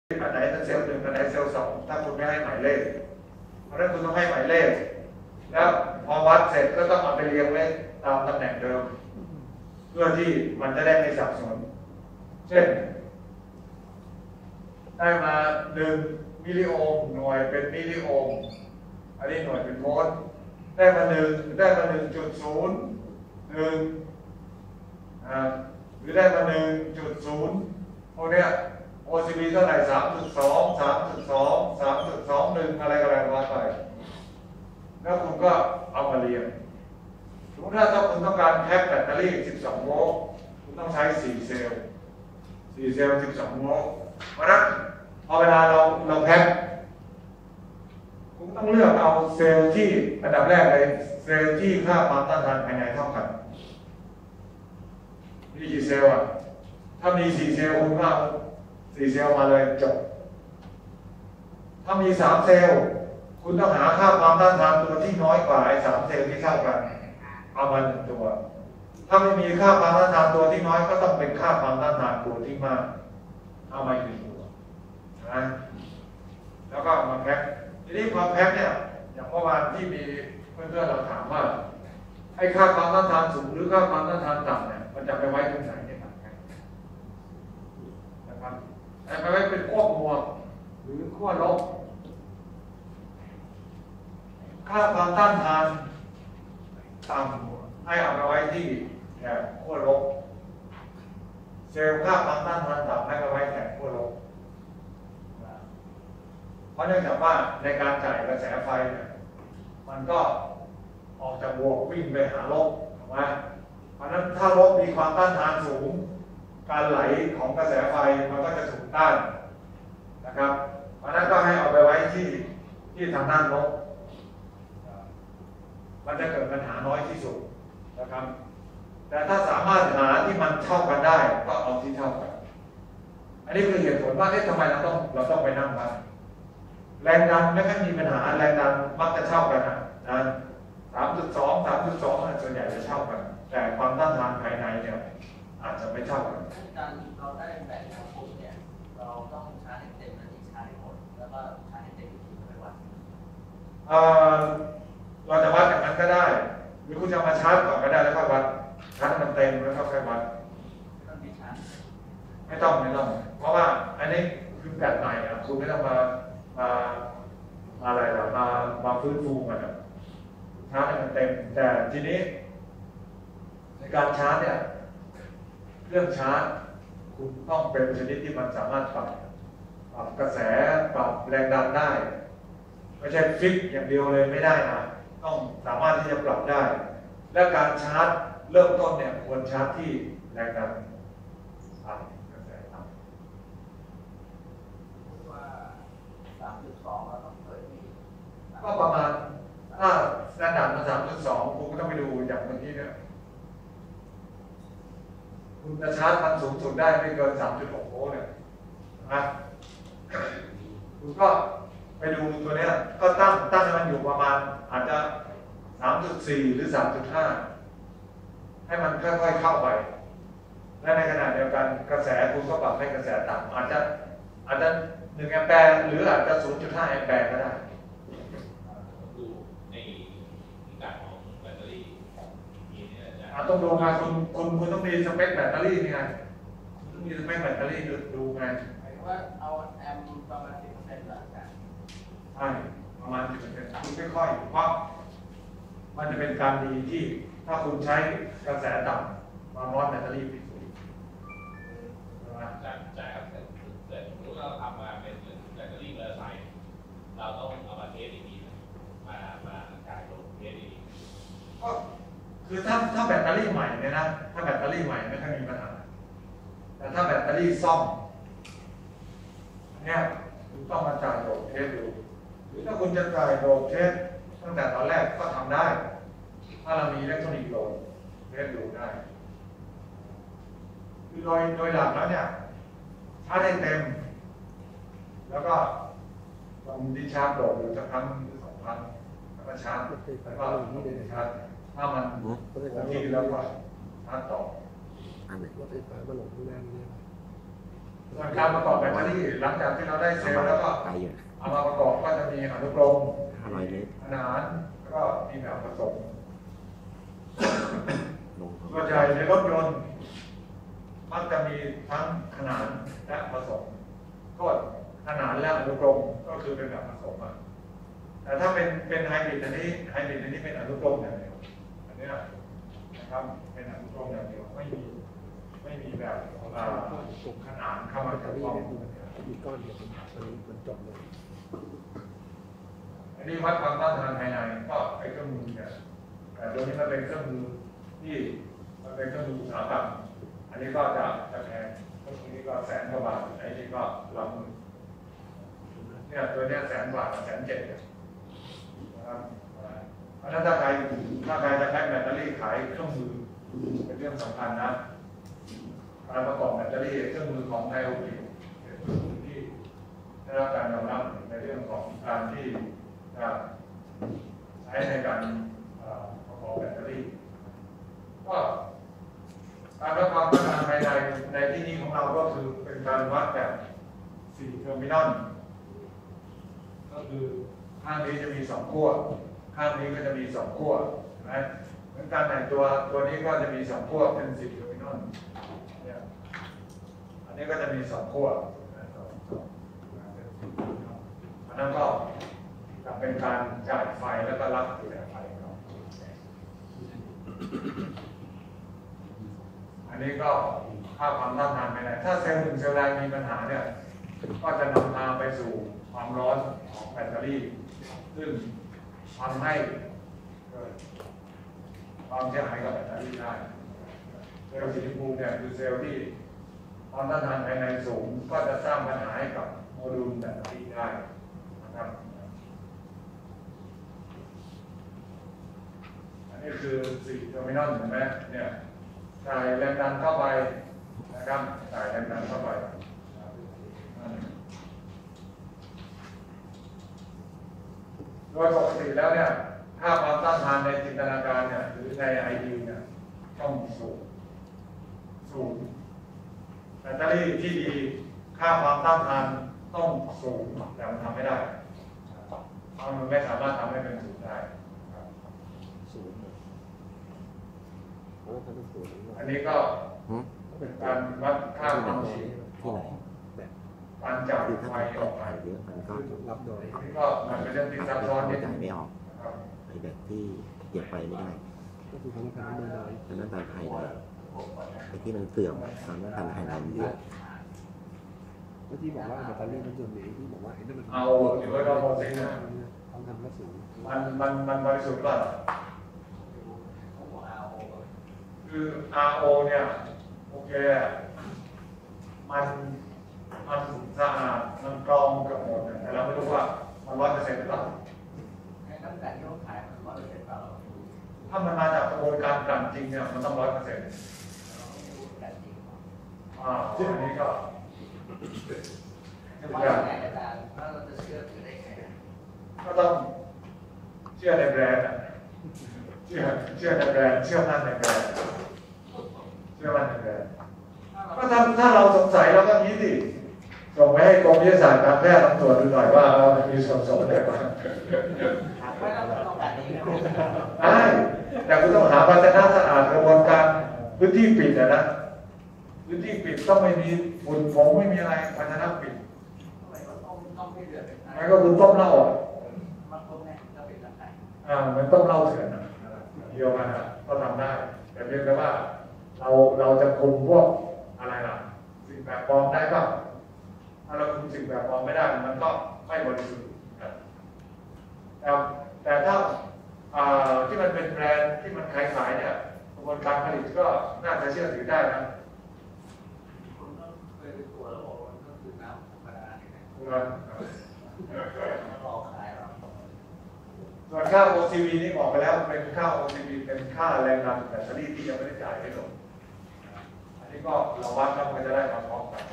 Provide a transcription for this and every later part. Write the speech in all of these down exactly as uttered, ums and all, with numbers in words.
อันไหนเป็นเซลล์หนึ่งอันไหนเซลล์สองถ้าคุณไม่ให้หมายเลขเพราะฉะนั้นคุณต้องให้หมายเลขแล้วพอวัดเสร็จก็ต้องเอาไปเรียงไว้ตามตำแหน่งเดิมเพื่อที่มันจะได้ไม่สับสนเช่นได้มาหนึ่งมิลลิโอห์มหน่วยเป็นมิลลิโอห์มอันนี้หน่วยเป็นโวลต์ได้มาหนึ่งได้มาหนึ่งจุดศูนย์หนึ่งหรือได้มาหนึ่งจุดศูนย์พวกเนี้ยโอ ซี บี เท่าไหร่สามจุดสองสามจุดสองสามจุดสองหนึ่งอะไรก็แล้วไปแล้วคุณก็เอามาเรียงสมมติถ้าคุณต้องการแพ็คแบตเตอรี่สิบสองโวลต์คุณต้องใช้สี่เซลล์สี่เซลล์สิบสองโวลต์เพราะนั้นพอเวลาเราเราแพ็คคุณต้องเลือกเอาเซลล์ที่อันดับแรกเลยเซลล์ที่ค่าความต้านทานภายในเท่ากันมีกี่เซลล์อ่ะถ้ามีสี่เซลล์คุณก็เอาสี่เซลล์มาเลยจบถ้ามีสามเซลล์คุณต้องหาค่าความต้านทานตัวที่น้อยกว่าไอ้สามเซลล์ที่เท่ากันเอามาหนึ่งตัวถ้าไม่มีค่าความต้านทานตัวที่น้อยก็ต้องเป็นค่าความต้านทานตัวที่มากเอามาอีกตัวนะแล้วก็มาแพ็คทีนี้พอแพ็คเนี่ยอย่างเมื่อวานที่มีเพื่อนๆเราถามว่าไอ้ค่าความต้านทานสูงหรือค่าความต้านทานต่ำเนี่ยมันจะไปไว้ตรงไหนเนี่ยนะครับแต่ไปไว้เป็นขั้วบวกหรือขั้วลบค่าความต้านทานต่ำให้เอาไปไว้ที่แถบขั้วลบเซลล์ค่าความต้านทานต่ำให้ไปไว้แถบขั้วลบเพราะเนื่องจากว่าในการจ่ายกระแสไฟเนี่ยมันก็ออกจากบวกวิ่งไปหาลบถูกไหมเพราะนั้นถ้าลบมีความต้านทานสูงการไหลของกระแสไฟมันก็จะถูกต้านนะครับเพราะนั้นก็ให้เอาไปไว้ที่ที่ทางด้านลบมันจะเกิดปัญหาน้อยที่สุดนะครับแต่ถ้าสามารถหาที่มันเท่ากันได้ก็เอาที่เท่ากันอันนี้คือเหตุผลว่าทำไมเราต้องเราต้องไปนั่งวัดแรงดันไม่ค่อยมีปัญหาแรงดันมักจะเท่ากันนะนะสามจุดสองสามจุดสองส่วนใหญ่จะเท่ากันแต่ความต้านทานภายในเนี่ยอาจจะไม่เท่ากันการเราได้แบ่งทั้งหมดเนี่ยเราต้องชาร์จให้เต็มแล้วอีกชาร์จให้หมดแล้วก็ชาร์จให้เต็มอีกทีไปวัดเอ่อเราจะวัดอย่างนั้นก็ได้หรือคุณจะมาชาร์จก่อนก็ได้แล้วค่อยวัดชาร์จมันเต็มแล้วค่อยวัดไม่ต้องมีชาร์จไม่ต้องไม่ต้องเพราะว่าอันนี้คือแบตใหม่อ่ะคุณไม่ต้องมามาอะไรหรอกมามาฟื้นฟูมันอ่ะชาร์จให้มันเต็มแต่ทีนี้ในการชาร์จเนี่ยเครื่องชาร์จคุณต้องเป็นชนิดที่มันสามารถปรับปรับกระแสปรับแรงดันได้ไม่ใช่ฟิกอย่างเดียวเลยไม่ได้นะต้องสามารถที่จะปรับได้และการชาร์จเริ่มต้นเนี่ยควรชาร์จที่แรงดันต่ำกระแสต่ำว่าสามจุดสองเราต้องเปิดที่ก็ประมาณถ้าระดับมาสามจุดสองคุณก็ต้องไปดูอย่างเมื่อกี้เนี่ยคุณจะชาร์จมันสูงสุดได้ไม่เกิน สามจุดหก โวลต์เนี่ยนะคุณก็ไปดูตัวเนี้ยก็ตั้งตั้งให้มันอยู่ประมาณอาจจะ สามจุดสี่ หรือ สามจุดห้า ให้มันค่อยๆเข้าไปและในขณะเดียวกันกระแสคุณก็ปรับให้กระแสต่ำอาจจะอาจจะหนึ่งแอมแปร์หรืออาจจะ ศูนย์จุดห้า แอมแปร์ก็ได้ดูในการของแบตเตอรี่มีเนี่ยจะต้องดูไงคุณคุณคุณต้องมีสเปคแบตเตอรี่นี่ไงคุณต้องมีสเปคแบตเตอรี่ดูไงหมายว่าเอาแอมประมาณ สิบเปอร์เซ็นต์ หลังจากใช่ประมาณ สิบเปอร์เซ็นต์ คุณค่อยๆเพราะมันจะเป็นการดีที่ถ้าคุณใช้กระแสต่ำมาวัดแบตเตอรี่ผิดสูตรใช่ใช่ครับแต่สมมติเราทำมาเป็นแบตเตอรี่เบอร์ไซด์เราต้องเอามาเทสอีกทีมามาจ่ายลงเทสอีกทีก็คือถ้าถ้าแบตเตอรี่ใหม่เนี่ยนะถ้าแบตเตอรี่ใหม่ไม่ค่อยมีปัญหาแต่ถ้าแบตเตอรี่ซ่อมเนี่ยคุณต้องมาจ่ายโดดเทสดูหรือถ้าคุณจะจ่ายโดดเทสตั้งแต่ตอนแรกก็ทำได้ถ้าเรามีอิเล็กทรอนิกส์โหลดเทสดูได้คือโดยโดยหลักแล้วเนี่ยชาร์จให้เต็มแล้วก็ลองดิชาร์จโหลดอยู่สักครั้งหรือสองครั้งแล้วก็ชาร์จแล้วก็ดิชาร์จถ้ามันโอเคแล้วก็ชาร์จต่ออันไหนรถไฟฟ้ามาลงข้างหน้านี่ได้ไหมส่วนการประกอบแบตเตอรี่หลังจากที่เราได้เซลล์แล้วก็เอามาประกอบก็จะมีอนุกรมขนานแล้วก็มีแบบผสมส่วนใหญ่ในรถยนต์มักจะมีทั้งขนานและผสมก็ขนานและอนุกรมก็คือเป็นแบบผสมอ่ะแต่ถ้าเป็นเป็นไฮบริดอันนี้ไฮบริดอันนี้เป็นอนุกรมอย่างเดียวอันนี้นะครับเป็นอนุกรมอย่างเดียวไม่มีไม่มีแบบขนานเข้ามาเกี่ยวข้องมีก้อนเดียวอันนี้มันจบเลยอันนี้วัดความต้านทานภายในก็ไอ้เครื่องมือเนี่ยแต่ตัวนี้มันเป็นเครื่องมือที่มันเป็นเครื่องมืออุตสาหกรรมอันนี้ก็จะจะแพงเครื่องมือนี้ก็แสนกว่าบาทไอ้นี่ก็หลักหมื่นเนี่ยตัวเนี้ยแสนกว่าแสนเจ็ดนะครับเพราะฉะนั้นถ้าใครถ้าใครจะแพ็คแบตเตอรี่ขายเครื่องมือเป็นเรื่องสำคัญนะการประกอบแบตเตอรี่เครื่องมือของไทยโอพีเป็นเครื่องมือที่ได้รับการยอมรับในเรื่องของการที่จะใช้ในการประกอบแบตเตอรี่ก็การวัดความต้านทานภายในในที่นี้ของเราก็คือเป็นการวัดแบบสี่เทอร์มินอลก็คือข้างนี้จะมีสองขั้วข้างนี้ก็จะมีสองขั้วนะเหมือนกันในตัวตัวนี้ก็จะมีสองขั้วเป็นสี่เทอร์มินอลเนี่ยอันนี้ก็จะมีสองขั้วอันนั้นก็จะเป็นการจ่ายไฟแล้วก็รับกระแสไฟครับอันนี้ก็ค่าความต้านทานภายในถ้าเซลล์หนึ่งเซลล์ใดมีปัญหาเนี่ยก็จะนำพาไปสู่ความร้อนของแบตเตอรี่ซึ่งทำให้เกิดความเสียหายกับแบตเตอรี่ได้เซลล์สีชมพูเนี่ยคือเซลล์ที่ความต้านทานภายในสูงก็จะสร้างปัญหาให้กับโมดูลแบตเตอรี่ได้นะครับอันนี้คือสี่เทอร์มินอลเห็นไหมเนี่ยจ่ายแรงดันเข้าไปนะครับจ่ายแรงดันเข้าไปโดยปกติแล้วเนี่ยค่าความต้านทานในจินตนาการเนี่ยหรือในไอเดียเนี่ยต้องสูงสูงแบตเตอรี่ที่ดีค่าความต้านทานต้องสูงแต่มันทำไม่ได้เพราะมันไม่สามารถทำให้เป็นศูนย์ได้สูงอันนี้ก็เป็นการวัดค่าความถี่ของการจ่ายไฟออกไปเยอะมันก็รับโดยก็มันเป็นเรื่องที่ซับซ้อนนิดนึงไม่ออกไอแบบที่เก็บไปไม่ได้ก็คือความต้านทานน้อยความต้านทานภายในไอที่มันเสื่อมความต้านทานภายในเยอะเมื่อกี้บอกว่าแบตเตอรี่มันส่วนไหนที่บอกว่าไอ้นั่นมันเอาเดี๋ยวเราบอกสินะต้องทำกระสุนมันมันมันบริสุทธิ์ป่ะคือ อาร์ โอ เนี่ยโอเคมันมันสะอาดมันกรองกับหมดแต่เราไม่รู้ว่ามันร้อยเปอร์เซ็นต์หรือเปล่าไอ้น้ำตาลที่เขาขายมันร้อยเปอร์เซ็นต์เปล่าถ้ามันมาจากกระบวนการกลั่นจริงเนี่ยมันต้องร้อยเปอร์เซ็นต์อ่าอันนี้ก็จะว่าอย่างไรอาจารย์ถ้าเราจะเชื่อถือได้ไงก็ต้องเชื่อในแบรนด์เชื่อเชื่อในแบรนด์เชื่อมั่นในแบรนด์เชื่อมั่นในแบรนด์ก็ถ้าถ้าเราสงสัยเราก็นี้สิส่งไปให้กรมวิทยาศาสตร์การแพทย์ต้องตรวจดูหน่อยว่าเรามีส่วนผสมอะไรบ้างไม่ต้องการนี้ได้แต่คุณต้องหาภาชนะสะอาดกระบวนการพื้นที่ปิดนะพื้นที่ปิดต้องไม่มีฝุ่นผงไม่มีอะไรภาชนะปิดไม่ก็คุณต้มเหล้าอ่ะอ่ามันต้มเหล้าเถื่อนนะเดียวกันนะก็ทำได้แต่เพียงแต่ว่าเราเราจะคุมพวกอะไรล่ะสิ่งแปลกปลอมได้ป่ะถ้าเราคุมสิ่งแปลกปลอมไม่ได้มันก็ไม่บริสุทธิ์แต่แต่ถ้าที่มันเป็นแบรนด์ที่มันขายขายเนี่ยกระบวนการผลิตก็น่าจะเชื่อถือได้นะคุณก็เคยไปตรวจแล้วบอกว่าก็คือน้ำธรรมดาเนี่ยรอขายเราส่วนค่า โอ ซี วี นี่บอกไปแล้วเป็นค่า โอ ซี วี เป็นค่าแรงดันแบตเตอรี่ที่ยังไม่ได้จ่ายให้ลงอันนี้ก็เราวัดแล้วมันจะได้มาพร้อมกัน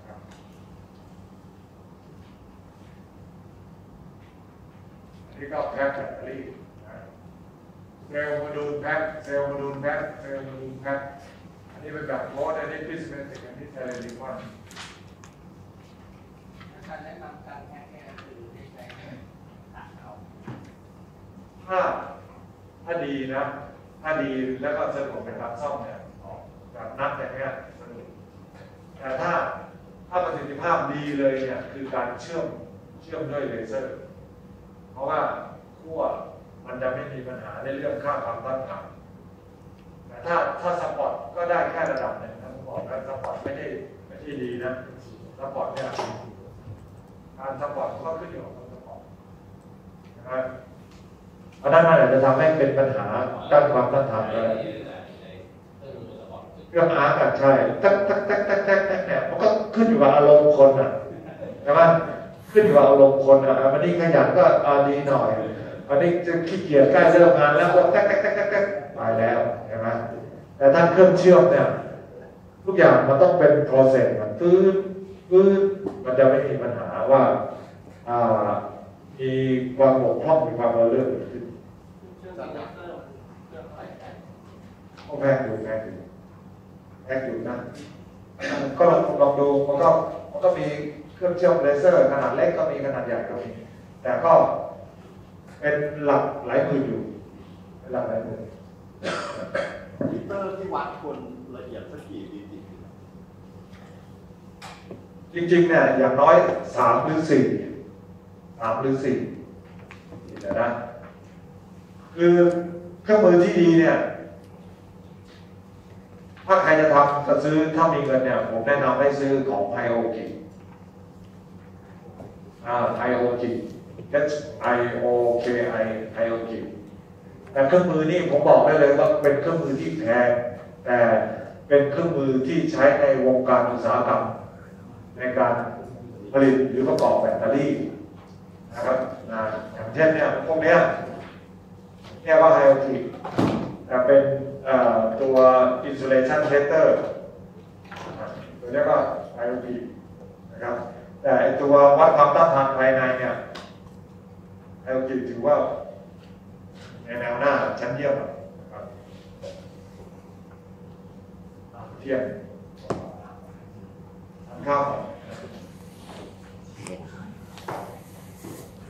อันนี้ก็แพ็คแบตเตอรี่เซลล์โมดูลแพ็คเซลล์โมดูลแพ็คเซลล์โมดูลแพ็คอันนี้เป็นแบบโค้ดอันนี้พิสเมนติกอันนี้เทเลดิคอนการแนะนำการแฮกเนี่ยคือได้ใช้ขาเอาถ้าถ้าดีนะถ้าดีแล้วก็สะดวกในการซ่อมเนี่ยแบบนัดอย่างเงี้ยสะดวกแต่ถ้าถ้าประสิทธิภาพดีเลยเนี่ยคือการเชื่อมเชื่อมด้วยเลเซอร์เพราะว่าขั้วมันจะไม่มีปัญหาในเรื่องค่าความต้านทานแต่ถ้าถ้าสปอร์ตก็ได้แค่ระดับหนึ่งนะผมบอกแล้วสปอร์ตไม่ได้ไม่ใช่ดีนะสปอร์ตเนี่ยการสปอร์ตก็ขึ้นอยู่กับสปอร์ตนะครับเพราะนั้นมันอาจจะทำให้เป็นปัญหาด้านความต้านทานได้เครื่องอาร์ตใช่ตักตักตักตักตักตักเนี่ยมันก็ขึ้นอยู่กับอารมณ์คนอ่ะใช่ไหมขึ้นอยู่กับอารมณ์คนอ่ะวันนี้ขยันก็ดีหน่อยวันนี้จะขี้เกียจใกล้เลิกงานแล้วก็ตักตักตักตักตักไปแล้วใช่ไหมแต่ถ้าเครื่องเชื่อมเนี่ยทุกอย่างมันต้องเป็น process มันฟื้นฟื้นมันจะไม่มีปัญหาว่ามีความบกพร่องมีความระเลื่อนขึ้นเครื่องเลเซอร์เครื่องอะไรได้ก็แพงอยู่แพงอยู่แพงอยู่นะก็ลองลองดูมันก็มันก็มีเครื่องเชื่อมเลเซอร์ขนาดเล็กก็มีขนาดใหญ่ก็มีแต่ก็เป็นหลักหลายหมื่นอยู่เป็นหลักหลายหมื่นมิเตอร์ที่วัดคนละเอียดสักกี่ดีจริงจริงๆเนี่ยอย่างน้อยสามหรือสี่สามหรือสี่เดี๋ยวนะคือเครื่องมือที่ดีเนี่ยถ้าใครจะทำจะซื้อถ้ามีเงินเนี่ยผมแนะนำให้ซื้อของไฮโอกิอ่าไฮโอกิ H I O K I ไฮโอกิแต่เครื่องมือนี่ผมบอกได้เลยว่าเป็นเครื่องมือที่แพงแต่เป็นเครื่องมือที่ใช้ในวงการอุตสาหกรรมในการผลิตหรือประกอบแบตเตอรี่นะครับนะอย่างเช่นเนี่ยพวกเนี้ยเรียกว่าไฮโอกิแต่เป็นตัว insulation tester ตัวนี้ก็ ไอ โอ ที นะครับแต่ตัววัดความต้านทานภายในเนี่ย ไอ โอ ที ถือว่าในแนวหน้าชั้นเยี่ยมนะครับเทียมทานข้าว